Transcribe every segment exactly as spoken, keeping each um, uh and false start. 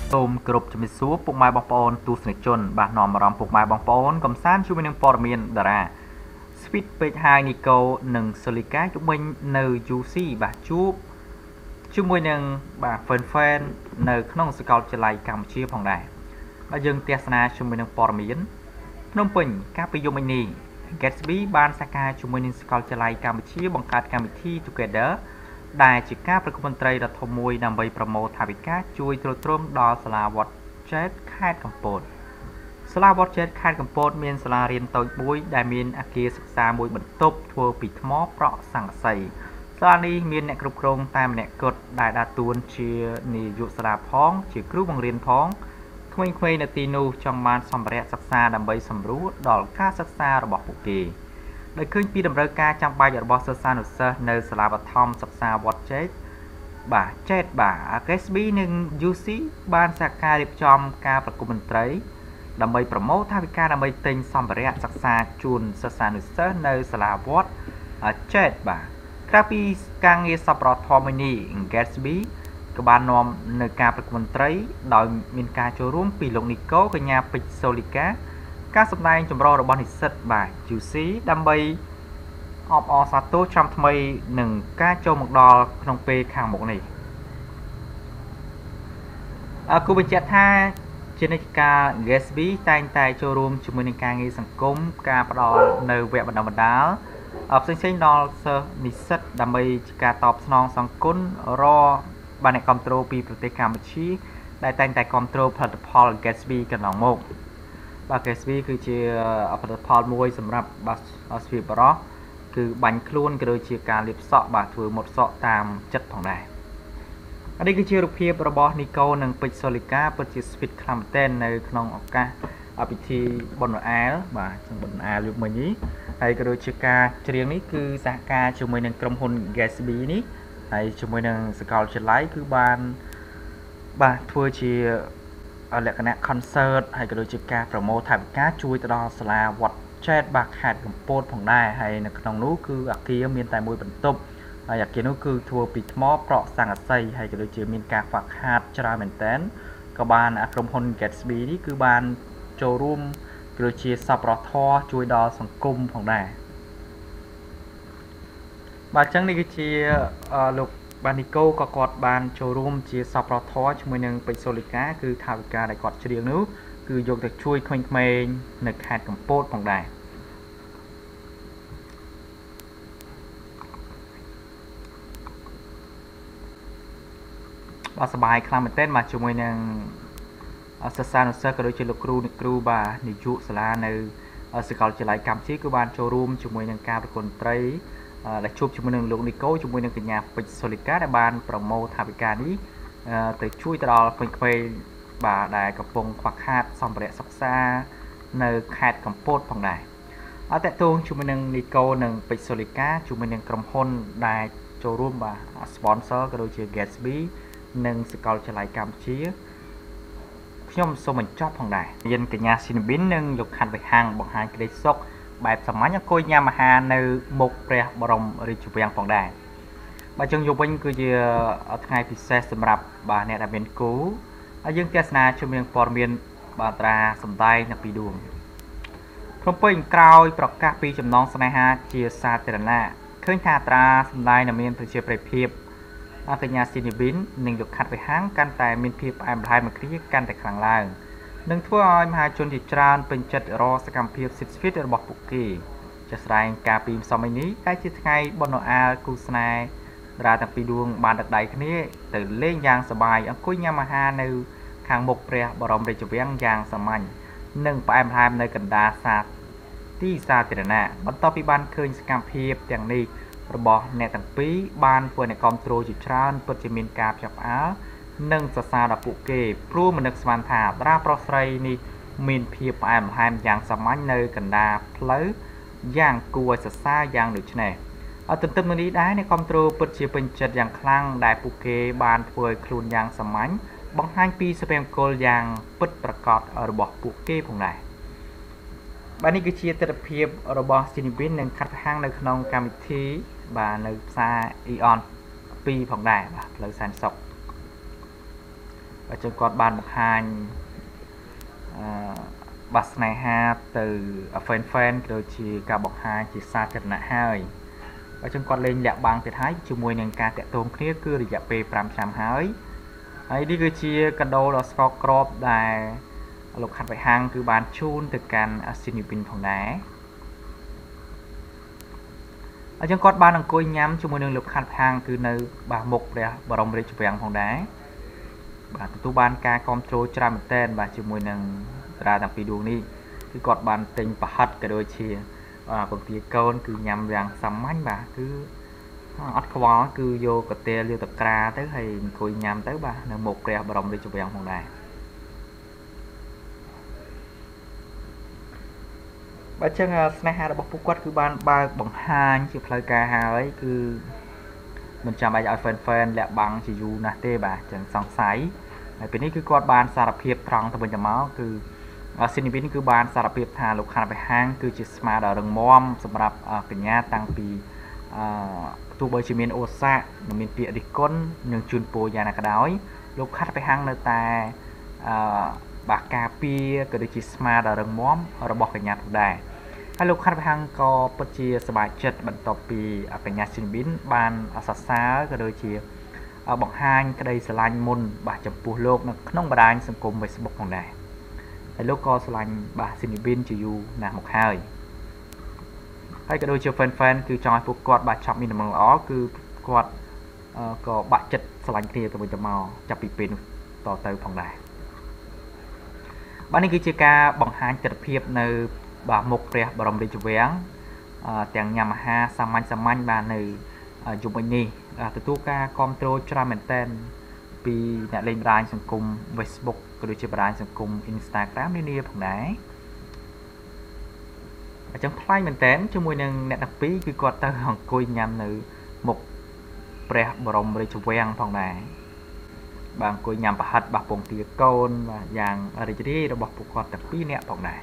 សូមគោរពជំរាបសួរពុកម៉ែបងប្អូនទស្សនិកជនបាទនាំអារម្មណ៍ពុកម៉ែបងប្អូនកំសាន្តជាមួយនឹងព័ត៌មានតារា Sweet ពេកហើយនីកូនិងសូលីកាជំនាញនៅ យូ ស៊ី បាទជួបជាមួយនឹងបាទ fan fan នៅក្នុងសាកលវិទ្យាល័យកម្ពុជាផងដែរបាទយើងទស្សនាជាមួយនឹងព័ត៌មានភ្នំពេញកាលពីយប់មិញនេះ Gatsby បានសហការជាមួយនឹងសាកលវិទ្យាល័យកម្ពុជាបង្កើតកម្មវិធី Together ដែលជាការប្រគំតន្ត្រីដ៏ធំមួយដើម្បីប្រមូលថវិកាជួយទ្រទ្រង់ដល់សាលាវត្តចេតខេត្តកំពតសាលាវត្តចេតខេត្តកំពតមានសាលារៀនតូចមួយដែលមានអគារសិក្សាមួយបន្ទប់ធ្វើពីថ្មប្រក់ស័ង្កសីសាលានេះមានអ្នកគ្រប់គ្រងតែម្នាក់គត់ដែលដើរតួនាទីជានាយកសាលាផងជាគ្រូបង្រៀនផងក្មេងៗនៅទីនោះចង់បានសម្ភារៈសិក្សាដើម្បីសម្រួលដល់ការសិក្សារបស់ពួកគេដោយឃើញពីតម្រូវការចាំបាច់របស់សិស្សានុសិស្សនៅសាលាបឋមសិក្សាវត្តចេតបាទចេតបាទ Gatsby និង យូ ស៊ី បានសហការរៀបចំការប្រគំតន្ត្រីដើម្បីប្រមូលថវិកាដើម្បីទិញសម្ភារៈសិក្សាជូនសិស្សានុសិស្សនៅសាលាវត្តចេតបាទក្រៅពីការងារសប្បុរសធម៌នេះ Gatsby ក៏បាននាំនៅការប្រគំតន្ត្រីដោយមានការចូលរួមពីលោកនីកូកញ្ញាពេជ្រសូលីកាការសម្ដែងចម្រុះរបស់និស្សិតបាទ យូ ស៊ី ដើម្បីអបអរសាទរឆ្នាំថ្មីនឹងការចូលមកដល់ក្នុងពេលខាងមុខនេះអរគុណបញ្ជាក់ថាជានិច្ចកាល Gatsby តែងតែចូលរួមជាមួយនឹងការងារសង្គមការផ្ដល់នៅវគ្គបណ្ដុះបណ្ដាលផ្សេងផ្សេងដល់សិស្សនិស្សិតដើម្បីជាការតបស្នងសងគុណរបានអ្នកគ្រប់គ្រងពីប្រទេសកម្ពុជាដែលតែងតែគ្រប់គ្រងផលិតផល Gatsby កន្លងមកបាទ Gatsby គឺជាផលិតផលមួយសម្រាប់បាទស្វីបរោះគឺបាញ់ខ្លួនក៏ដូចជាការលាបសក់បាទធ្វើមុតសក់តាមចិត្តផងដែរនេះគឺជារូបភាពរបស់នីកូនិងពេជ្រសូលីកាពិតជា Sweet ខ្លាំងមែនទែននៅក្នុងឱកាសពិធីបុណ្យអែលបាទក្នុងបុណ្យអែលយប់មិញនេះហើយក៏ដូចជាការច្រៀងនេះគឺសហការជាមួយនឹងក្រុមហ៊ុន Gatsby នេះហើយជាមួយនឹងសាកលវិទ្យាល័យគឺបានបាទធ្វើជាលក្ខណៈ concert ហើយក៏ដូចជាការប្រមូលថវិកាជួយទៅដល់សាលាវត្តចេតបាទខេត្តកំពតផងដែរហើយនៅក្នុងនោះគឺអគារមានតែមួយបន្ទប់ហើយអគារនោះគឺធ្វើពីថ្មប្រក់ស័ង្កសីហើយក៏ដូចជាមានការខ្វះខាតច្រើនមែនទែនក៏បានក្រុមហ៊ុន Gatsby នេះគឺបានចូលរួមក៏ដូចជាសប្បុរសធម៌ជួយដល់សង្គមផងដែរបាទអញ្ចឹងនេះគឺជាលោកបាននីកូក៏គាត់បានចូលរួមជាសប្បុរសធម៌ជាមួយនឹងពេជ្រសូលីកាគឺថវិកាដែលគាត់ច្រៀងនោះគឺយកទៅជួយក្មេងៗនៅខេត្តកំពតផងដែរបាទសប្បាយខ្លាំងមែនទែនបាទជាមួយនឹងសិស្សានុសិស្សក៏ដូចជាលោកគ្រូអ្នកគ្រូបាទនាយកសាលានៅសាកលវិទ្យាល័យកម្ពុជាគឺបានចូលរួមជាមួយនឹងការប្រគំតន្ត្រីដែលជួបជាមួយនឹងលោកនីកូជាមួយនឹងកញ្ញាពេជ្រសូលីកាដែលបានប្រមូលថវិកានេះទៅជួយទៅដល់ក្មេងៗបាទដែលកំពុងខ្វះខាតសម្ភារៈសិក្សានៅខេត្តកំពតផងដែរអត់តតងជាមួយនឹងនីកូនិងពេជ្រសូលីកាជាមួយនឹងក្រុមហ៊ុនដែលចូលរួមបាទ sponsor ក៏ដូចជា Gatsby និងសាកលវិទ្យាល័យកម្ពុជាខ្ញុំសូមបញ្ចប់ផងដែរមានកញ្ញាស៊ីនប៊ីននិងលោកខាន់បេហាំងបង្ហាញក្តីសុខបែបសាមញ្ញអង្គុយញ៉ាំអាហារនៅមុខព្រះបរមរាជវាំងផងដែរបាទចឹងយកវិញគឺជាថ្ងៃពិសេសសម្រាប់បាទអ្នកដែលមានគូហើយយើងទស្សនាជាមួយនឹងព័ត៌មានបាទត្រាសម្ដែងនៅពីដួងភ្នំពេញក្រោយប្រកាសពីចំណងស្នេហាជាសាធារណៈឃើញថាត្រាសម្ដែងនៅមានប្រជាប្រិយភាពកញ្ញាស៊ីនីប៊ីននិងលោកខាត់បេហាំងកាន់តែមានភាពផ្អែមល្ហែមមួយគ្នាកាន់តែខ្លាំងឡើងនឹងធ្វើឲ្យមហាជនជាច្រើនពេញចិត្តរកសកម្មភាពសិទ្ធិស្វីតរបស់ពួកគេជាស្រែងការពីម្សិលមិញនេះតែជាថ្ងៃបុណ្យអែលគូស្នេហ៍តារាទាំងពីរដួងបានដឹកដៃគ្នាទៅលេងយ៉ាងសប្បាយអង្គុយញ៉ាំអាហារនៅខាងមុខព្រះបរមរាជវាំងយ៉ាងសាមញ្ញនិងផ្អែមល្ហែមនៅកណ្ដាលសាទីសាធារណៈបន្ទាប់ពីបានឃើញសកម្មភាពទាំងនេះរបស់អ្នកទាំងពីរបានធ្វើអ្នកគ្រប់គ្រងជាច្រើនពិតជាមានការផ្ចព្វផ្អើលនិងសរសើរដល់ពួកគេព្រោះមនឹកស្មានថាតារាប្រុសស្រីនេះមានភាពផ្អែមល្ហែមយ៉ាងសាមញ្ញនៅកណ្ដាលផ្លូវយ៉ាងគួរឲ្យសរសើរយ៉ាងដូចនេះអត់ទន្ទឹមនឹងនេះដែរអ្នកគ្រប់គ្រងពិតជាពេញចិត្តយ៉ាងខ្លាំងដែលពួកគេបានធ្វើឲ្យខ្លួនយ៉ាងសាមញ្ញបង្ហាញពីសុភមង្គលយ៉ាងពិតប្រាកដរបស់ពួកគេផងដែរបាទនេះគឺជាទស្សនវិជ្ជារបស់ស៊ីនីប៊ីននិងខាត់ហាំងនៅក្នុងកម្មវិធីបាទនៅផ្សារអ៊ីអនពីរផងដែរបាទផ្លូវសែនសុខ và chân quạt bàn một hai bát này ha từ fan fan rồi chỉ cả bọc hai chỉ xa chật nạ hai và chân quạt lên dạ bằng thì thái chung mùi nâng ca tẹt tôm kia cứ được dạ p pram trăm hai ấy đi cứ chia cân đô là score crop đài lục hạt phải hang cứ bàn chun từ can asinipin phòng đá ở trong cốt ban đang coi nhắm cho môi trường lục hạt hang cứ nơi bà mục để bà rồng để chụp vàng phòng đá bà tu ban ca control trăm tên bà cho môi trường ra đặc biệt đường đi cứ cột bàn tình bà hạt cái đôi chia và còn tia câu cứ nhắm vàng sắm ánh bà cứ ắt khó cứ vô cái tia liêu tập ra tới hay coi nhắm tới bà nơi một để bà rồng để chụp vàng phòng đá bà chân snack ha đã bóc quát cứ ban ba bằng hai chiếc plei ca hai cứ mình chạm bài ở phần phần lẹ bằng chỉ dù nè tê bà chẳng song sái bênนี้คือquát ban sารphiệp trăng từ bên chấm máuคือสิ่งนี้คือbanสารphiệp thà lục hànไปห้างคือจิตสมาร์ดรองมอมสำหรับเป็นญาติตั้งปีตัวเบอร์ชิมินโอซาหนึ่งมินปีอดิกอนหนึ่งจุนโปยานากระดอยลกคัดไปห้างในแต่บากาปีก็ได้จิตสมาร์ดรองมอมระบบเป็นญาติได้ให้ลูกคัดไปห้างก็ปัจจัยสบายเจ็ดบรรทบปีเป็นญาติสินบินบานอาศัยซาก็โดยเฉพาะบอกห้างก็ได้สลายมุนบาดจำปูโลกนักน้องบดานสังคมเวสบุกของได้ให้ลูกก็สลายบาดสินบินจะอยู่หนักหมกหายให้ก็โดยเฉพาะแฟนๆคือจอยพวกกอดบาดช็อปมีน้ำมันอ๋อคือกอดก็บาดเจ็ดสลายเคลียร์ตัวมันจะมาจับปีเป็นต่อเติมของได้บ้านนี้คือเจ้าการบอกห้างจัดเพียบในบาหมกเรียบรมเดชเวียงแต่งยามหาสามัญสามัญบาในจุดนี้ตัวตัวการคอมโตรจราเมนเทนปีเนี่ยเล่นรายสังคมเฟซบุ๊กก็ดูเฉพาะรายสังคมอินสตาแกรมนี่นี่ผมไหนจังพลายเมนเทนจมูกหนึ่งเนี่ยนักปีคือกอดเตอร์ของกุยยามในหมกเรียบรมเดชเวียงผมไหนบางกุยยามประหัตบางปงตีโกนอย่างอะไรจะได้เราบอกปุกกอดแต่ปีเนี่ยผมไหน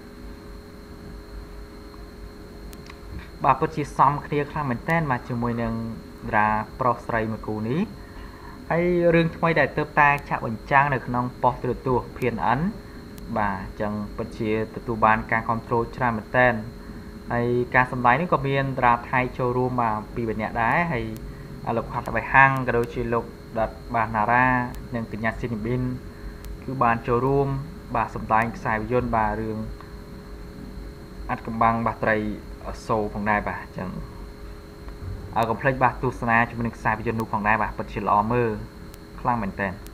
บาปจิซ้ำเคลียร์ครั้งเหมือนเต้นมาจมวยหนึ่งราโปรสไตร์มากูนี้ไอเรื่องทำไมได้เติบโตชาวันจ้างในขนมปอตัวตัวเพียนอันบาจังปจิตัวบานการคอนโทรลชาเหมือนเต้นไอการสำลัยนี่ก็มีราไทยโชว์รูมมาปีแบบเนี้ยได้ให้หลบขัดไปห้างกระโดดชิลกดัดบานนาราหนึ่งเป็นยาซินิบินคือบานโชว์รูมบาสำลัยสายวิญญาณบาเรื่องอัดกำบังบาไตรโซ่ของได้ป่ะจังเอากับเพลย์บาตูสนาจะเป็นสายพิจารณาของได้ป่ะปัจจุบันออเมอร์คลั่งเหมือนเต้น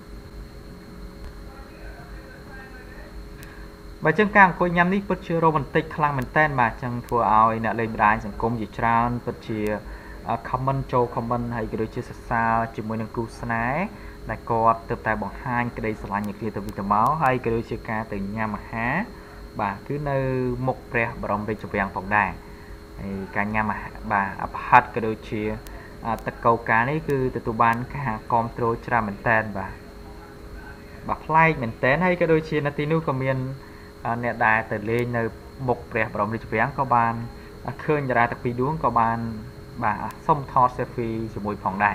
บาจังการคุยย้ำนี้ปัจจุบันโรแมนติกคลั่งเหมือนเต้นป่ะจังทัวร์เอาเนี่ยเลยร้านสังคมหยิบชราปัจจุบันคอมเมนต์โจคอมเมนต์ให้กระโดดเชื่อสาวจะมวยนังกูสนาในกอดเติบโตบอกห้างกระโดดสลายอย่างเดียวตัววิตามินให้กระโดดเชื่อการตื่นยามมาหาบ่าคือในหมกเปรี้ยบรมเป็นจุดยังผ่องได้การงานมาบ่าอภัตก็โดยเชียตะเกาการนี่คือตัวบานค่าคอมโตรจราเหมือนเต้นบ่าบ่าไล่เหมือนเต้นให้ก็โดยเชียนาตินูก็มีเนี่ยได้แต่เล่นในหมกเปรี้ยบรมเป็นจุดยังก็บานเคลื่อนจะได้ตะปีดวงก็บานบ่าส้มทอดเซฟีสมุยผ่องได้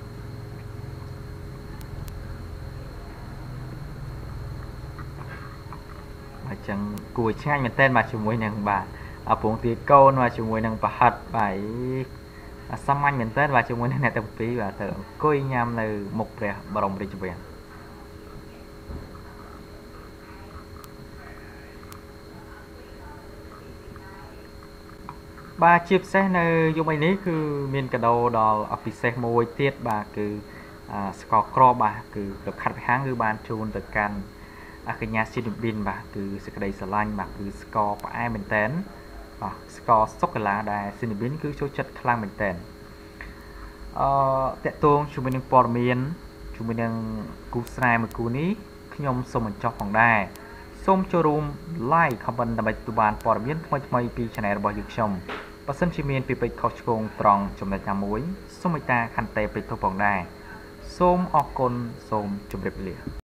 จังกุยช่างมันเต้นมาช่วยหนึ่งบาทเอาผงตีโก้มาช่วยหนึ่งประหัดไปสมัยมันเต้นมาช่วยหนึ่งในตะปีว่าเถอะกุยยำเลยหมกเปรี้ยบรมริจเวียนบาชิปเซในยุคนี้คือมีนกระโดดอลอภิเษกมวยเทียบบาคือสกอร์ครอบบาคือกับขัดไปห้างคือบานชูนต่อกันอาคือญาสินบินบ่าคือสกัดสลายบ่าคือสกอร์ปไอเหมือนเต้นสกอร์สกลาได้สินบินคือโชว์จัดคลางเหมือนเต้นแต่ตัวชูมินึงปอร์เมียนชูมินึงกูสไนเมื่อกูนี้ขยมสมเหมือนจอกของได้ส้มโจรูมไล่ขบันดับตุบานปอร์เมียนทำไมทำไมปีชนะระบายยุกชมปัสสันชิเมียนปีไปเขาชงตรองจมในจามวยส้มไอตาคันเตะไปทบปองได้ส้มออกกลส้มจุ่มเรียบเรีย